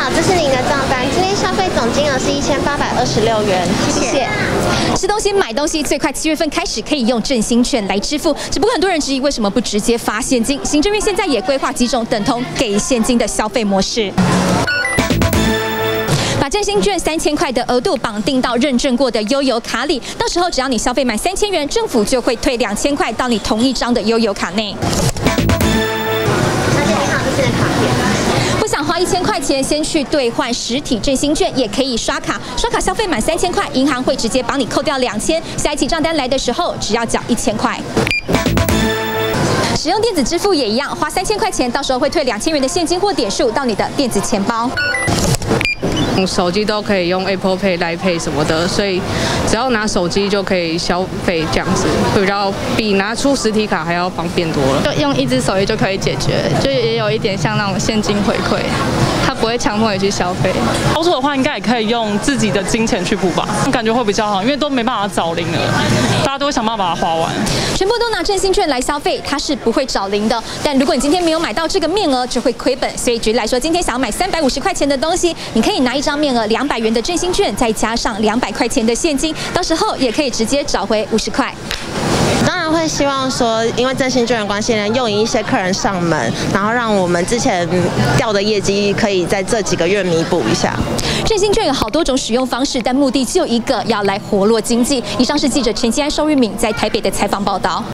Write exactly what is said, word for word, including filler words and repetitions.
好，这是您的账单，今天消费总金额是一千八百二十六元，谢谢。 吃东西、买东西最快七月份开始可以用振兴券来支付，只不过很多人质疑为什么不直接发现金？行政院现在也规划几种等同给现金的消费模式。 把振兴券三千块的额度绑定到认证过的悠游卡里，到时候只要你消费满三千元，政府就会退两千块到你同一张的悠游卡内。 小姐你好，这是你的卡片。 不想花一千块钱先去兑换实体振兴券，也可以刷卡。刷卡消费满三千块，银行会直接帮你扣掉两千，下一期账单来的时候只要缴一千块。 使用电子支付也一样，花三千块钱，到时候会退两千元的现金或点数到你的电子钱包。 手机都可以用 Apple Pay、Line Pay 什么的，所以只要拿手机就可以消费，这样子会比较比拿出实体卡还要方便多了。 就用一只手机就可以解决，就也有一点像那种现金回馈，它不会强迫你去消费。 操作的话，应该也可以用自己的金钱去补吧，感觉会比较好，因为都没办法找零了，大家都会想办法把它花完。 全部都拿振兴券来消费，它是不会找零的。但如果你今天没有买到这个面额，就会亏本。所以举例来说，今天想要买三百五十块钱的东西，你可以拿一张 面额两百元的振兴券，再加上两百块钱的现金，到时候也可以直接找回五十块。 当然会希望说，因为振兴券的关系呢，诱引一些客人上门，然后让我们之前掉的业绩可以在这几个月弥补一下。 振兴券有好多种使用方式，但目的只有一个，要来活络经济。以上是记者陈希安、邵玉敏在台北的采访报道。